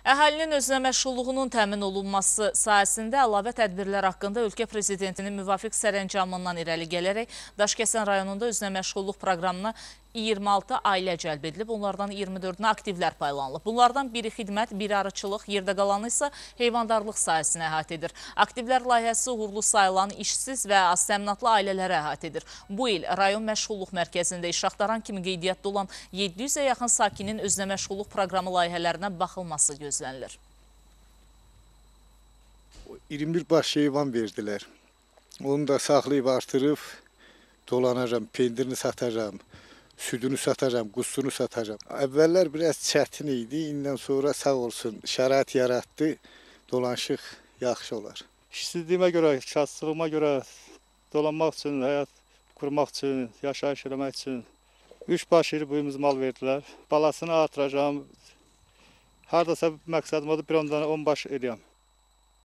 Əhalinin özünə məşğulluğunun təmin olunması sahəsində əlavə tədbirlər haqqında ölkə prezidentinin müvafiq sərəncamından irəli gələrək Daşkəsən rayonunda özünə məşğulluq proqramına 26 ailə cəlb edilib. Onlardan 24-nə aktivlər paylanılıb. Bunlardan biri xidmət, biri arıçılıq, yerdə qalanı isə heyvandarlıq sahəsini əhatə edir. Aktivlər layihəsi uğurlu sayılan işsiz və az təminatlı ailələri əhatə edir. Bu il rayon məşğulluq mərkəzində iş axtaran kimi qeydiyyatda olan 700-ə yaxın sakinin özünə məşğulluq proqramı layihələrinə baxılması gözlənilir. 21 baş heyvan verdilər. Onu da saxlayıb artırıb dolanacam, pendirini satacam, südünü satacam, qusunu satacam. Əvvəllər biraz çətin idi, indən sonra sağ olsun şərait yaratdı, dolanışıq yaxşı olar. İşsizliyimə görə, kasıtlığıma görə dolanmaq üçün, həyat qurmaq üçün, yaşayış eləmək üçün 3 baş iri buyumuz mal verdilər. Balasını artıracam. Haradasa məqsədim odur, bir ondan 10 baş eləyəm.